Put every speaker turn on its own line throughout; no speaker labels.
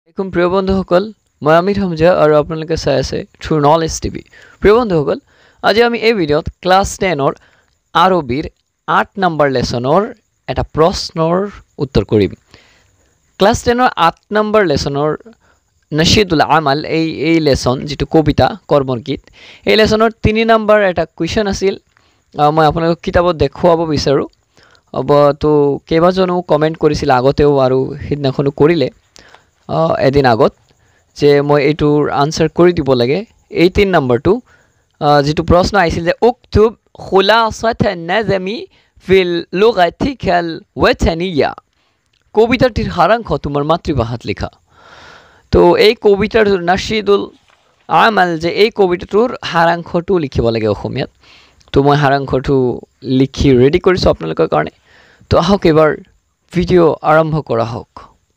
আসসালামু প্ৰিয় বন্ধুসকল মই আমিৰ হামজা আৰু আপোনালোকে চাই আছে থ্ৰু নলেজ টিভি। প্ৰিয় বন্ধুসকল আজি আমি এই ভিডিঅ'ত ক্লাছ 10ৰ আৰবীৰ 8 নম্বৰ লেসনৰ এটা প্ৰশ্নৰ উত্তৰ কৰিম। ক্লাছ 10ৰ 8 নম্বৰ লেসনৰ নশীদুল আমাল এই লেসন যেটো কবিতা কৰ্মৰ গীত এই লেসনৰ 3 নম্বৰ এটা কোৱেশ্চন আছিল। মই আপোনালোকক কিতাপত দেখুৱাব বিচাৰো। अब तो কেইবাজনো কমেন্ট কৰিছিল আগতেও আৰু হিদনাখনো কৰিলে এদিন আগত যে মই এইটোৰ আনসাৰ কৰি দিব লাগে। 18 নম্বৰটো যেটো প্ৰশ্ন আহিছিল যে উক্তুব খুলাসাত নাজমি ফিল লুগাতিকাল ওয়াতানিয়া, কবিতাটিৰ সাৰাংশ তোমাৰ মাতৃভাষাত লিখা। তো এই কবিতাৰ নশীদুল আমাল যে এই কবিতাটোৰ সাৰাংশটো লিখিব লাগে অসমীয়াত। তো মই সাৰাংশটো লিখি ৰেডি কৰিছো আপোনালোকৰ কাৰণে। তো আহক এবাৰ ভিডিঅ' আৰম্ভ কৰা হোক।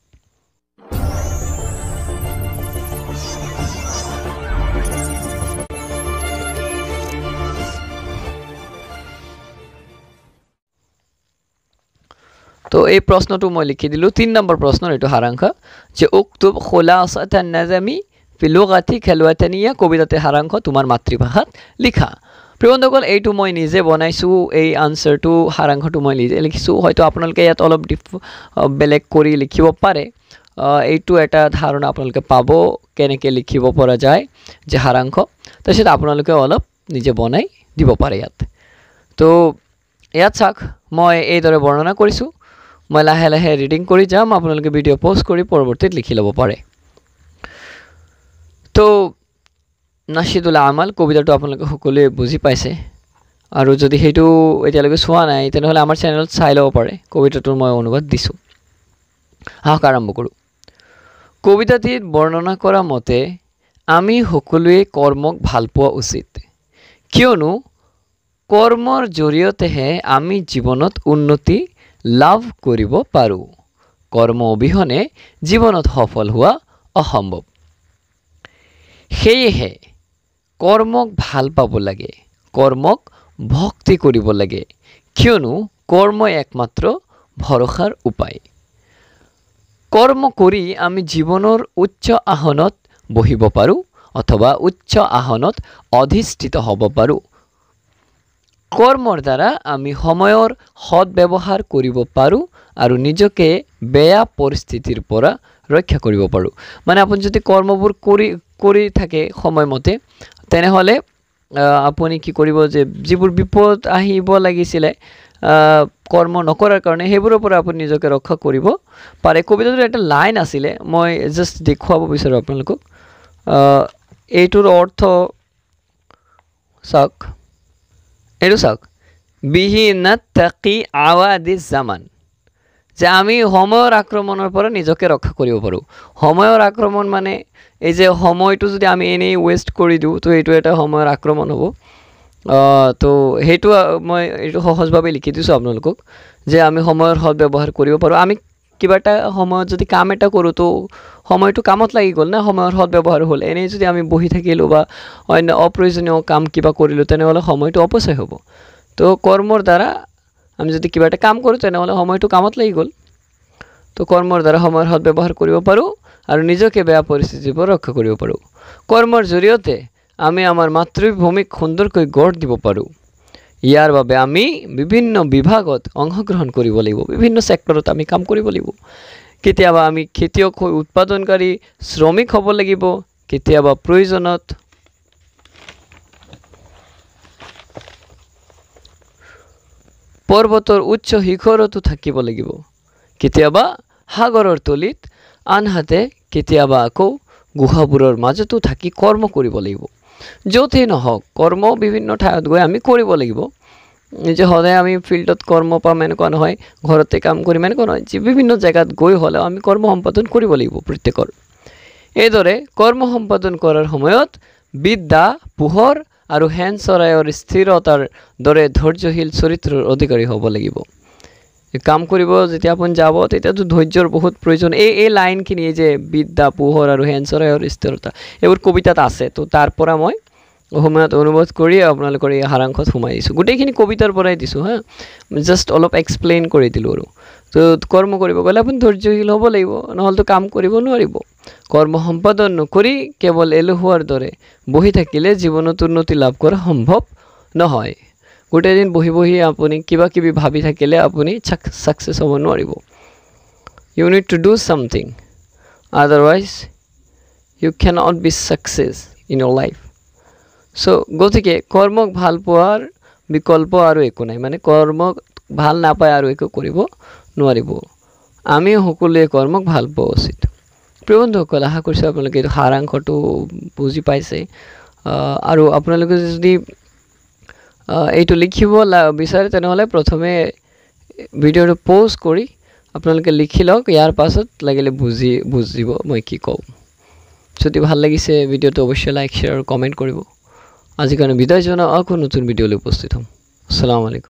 তো এই প্ৰশ্নটো মই লিখি দিলো 3 নম্বৰ প্ৰশ্নৰ এটো সাৰাংশ যে উক্তুব খুলাসাত নাজমি ফি লুগাতিকাল ওয়াতানিয়া, কবিতাতে সাৰাংশ তোমাৰ মাতৃভাষাত লিখা। প্ৰিয় বন্ধুসকল এইটো মই নিজে বনাইছো, এই আনসাৰটো সাৰাংশটো মই নিজে লিখিছো। হয়তো আপোনালোকে ইয়াত অলপ বেলেগ কৰি লিখিব পাৰে। এইটো এটা ধাৰণা আপোনালোকে পাব কেনেকৈ লিখিব পৰা যায় যে সাৰাংশ, তাৰপিছত আপোনালোকে অলপ নিজে বনাই দিব পাৰে ইয়াত। তো ইয়াত চাওক মই এইদৰে বৰ্ণনা কৰিছো। মই লাহে লাহে ৰিডিং কৰি যাম, আপোনালোকে ভিডিঅ' পজ কৰি পৰৱৰ্তীত লিখি ল'ব পাৰে। তো নশীদুল আমাল কবিতাটো আপোনালোকে সকলোৱে বুজি পাইছে, আৰু যদি হেতু এতিয়ালৈকে চোৱা নাই তেনেহলে আমাৰ চেনেলত চাই ল'ব পাৰে। কবিতাটোৰ মই অনুবাদ দিছো। আহক আৰম্ভ কৰো। কবিতাটিত বৰ্ণনা কৰা মতে আমি সকলোৱে কৰ্মক ভাল পোৱা উচিত, কিয়নো কৰ্মৰ জৰিয়তেহে আমি জীৱনত উন্নতি লাভ কৰিব পাৰো। কৰ্ম অবিহনে জীৱনত সফল হোৱা অসম্ভৱ। সেয়েহে কৰ্মক ভাল পাব লাগে, কৰ্মক ভক্তি কৰিব লাগে, কিয়নো কৰ্মই একমাত্ৰ ভৰসাৰ উপায়। কৰ্ম কৰি আমি জীৱনৰ উচ্চ আসনত বহিব পাৰো অথবা উচ্চ আসনত অধিষ্ঠিত হ'ব পাৰো। কৰ্মৰ দ্বাৰা আমি সময়ৰ সৎ ব্যৱহাৰ কৰিব পাৰো আৰু নিজকে বেয়া পৰিস্থিতিৰ পৰা ৰক্ষা কৰিব পাৰো। মানে আপুনি যদি কৰ্মবোৰ কৰি থাকে সময়মতে তেনেহলে আপুনি কি কৰিব যে যিবোৰ বিপদ আহিব লাগিছিলে কৰ্ম নকৰাৰ কাৰণে সেইবোৰৰ পৰা আপুনি নিজকে ৰক্ষা কৰিব পাৰে। কবিতাটোৰ এটা লাইন আছিলে, মই জাস্ট দেখুৱাব বিচাৰো আপোনালোকক। এইটোৰ অৰ্থ চাওক, এইটো চাওক, বিহিনাত তাকি আৱাদি জামান, যে আমি সময়ৰ আক্ৰমণৰ পৰা নিজকে ৰক্ষা কৰিব পাৰো। সময়ৰ আক্ৰমণ মানে এই যে সময়টো যদি আমি এনেই ওয়েস্ট কৰি দিওঁ তো এইটো এটা সময়ৰ আক্ৰমণ হ'ব। তো সেইটো মই এইটো সহজভাৱে লিখি দিছো আপোনালোকক যে আমি সময়ৰ সৎ ব্যৱহাৰ কৰিব পাৰো। আমি কিবা এটা সময়ত যদি কাম এটা কৰোঁ তো সময়টো কামত লাগি গ'ল না, সময়ৰ সৎ ব্যৱহাৰ হ'ল। এনেই যদি আমি বহি থাকিলোঁ বা অন্য অপ্ৰয়োজনীয় কাম কিবা কৰিলোঁ তেনেহ'লে সময়টো অপচয় হ'ব। তো কৰ্মৰ দ্বাৰা আমি যদি কিবা এটা কাম কৰোঁ তেনেহ'লে সময়টো কামত লাগি গ'ল। তো কৰ্মৰ দ্বাৰা সময়ৰ সৎ ব্যৱহাৰ কৰিব পাৰোঁ আৰু নিজকে বেয়া পৰিস্থিতিৰ পৰা ৰক্ষা কৰিব পাৰোঁ। কৰ্মৰ জৰিয়তে আমি আমাৰ মাতৃভূমিক সুন্দৰকৈ গঢ় দিব পাৰোঁ। ইয়াৰ বাবে আমি বিভিন্ন বিভাগত অংশগ্ৰহণ কৰিব লাগিব, বিভিন্ন সেক্টৰত আমি কাম কৰিব লাগিব। কেতিয়াবা আমি খেতিয়ক হৈ উৎপাদনকাৰী শ্ৰমিক হ'ব লাগিব, কেতিয়াবা প্ৰয়োজনত পৰ্বতৰ উচ্চ শিখৰতো থাকিব লাগিব, কেতিয়াবা সাগৰৰ তলিত, আনহাতে কেতিয়াবা আকৌ গুহাবোৰৰ মাজতো থাকি কৰ্ম কৰিব লাগিব। য'তেই নহওক কৰ্ম বিভিন্ন ঠাইত গৈ আমি কৰিব লাগিব। যে সদায় আমি ফিল্ডত কৰ্ম পাম এনেকুৱা নহয়, ঘৰতে কাম কৰিম এনেকুৱা নহয়, যে বিভিন্ন জেগাত গৈ হ'লেও আমি কৰ্ম সম্পাদন কৰিব লাগিব প্ৰত্যেকৰ। এইদৰে কৰ্ম সম্পাদন কৰাৰ সময়ত বিদ্যা, পোহৰ আৰু হেন চৰাইৰ স্থিৰতাৰ দৰে ধৈৰ্যশীল চৰিত্ৰৰ অধিকাৰী হ'ব লাগিব। কাম কৰিব যেতিয়া আপুনি যাব তেতিয়াতো ধৈৰ্যৰ বহুত প্ৰয়োজন। এই লাইনখিনি যে বিদ্যা, পোহৰ আৰু হেন চৰাইৰ স্থিৰতা এইবোৰ কবিতাত আছে। তো তাৰ পৰা মই অসমীয়াত অনুবাদ কৰি আপোনালোকৰ এই সাৰাংশত সোমাই দিছোঁ গোটেইখিনি কবিতাৰ পৰাই দিছোঁ হা জাষ্ট অলপ এক্সপ্লেইন কৰি দিলোঁ আৰু তো কৰ্ম কৰিব গ'লে আপুনি ধৈৰ্যশীল হ'ব লাগিব নহ'লেতো কাম কৰিব নোৱাৰিব কৰ্ম সম্পাদন নকৰি কেৱল এলেহুৱাৰ দৰে বহি থাকিলে জীৱনত উন্নতি লাভ কৰা সম্ভৱ নহয় গোটেই দিন বহি বহি আপুনি কিবা কিবি ভাবি থাকিলে আপুনি সাকসেস হ'ব নোৱাৰিব you need to do something otherwise you cannot be success in your life so গতিকে কৰ্মক ভাল পোৱাৰ বিকল্প আৰু একো নাই মানে কৰ্মক ভাল নাপায় আৰু একো কৰিব নোৱাৰিব আমি সকলোৱে কৰ্মক ভাল পোৱা উচিত প্ৰিয় বন্ধুসকল আশা কৰিছোঁ আপোনালোকে এই সাৰাংশটো বুজি পাইছে আৰু আপোনালোকে যদি এইটো লিখিব বিচাৰে তেনেহ'লে প্ৰথমে ভিডিঅ'টো পজ কৰি আপোনালোকে লিখি লওক ইয়াৰ পাছত লাগিলে বুজিব মই কি কওঁ যদি ভাল লাগিছে ভিডিঅ'টো অৱশ্যই লাইক শ্বেয়াৰ আৰু কমেণ্ট কৰিব আজিৰ কাৰণে বিদায় জনাওঁ আকৌ নতুন ভিডিঅ'লৈ উপস্থিত হ'ম আসসালামু আলাইকুম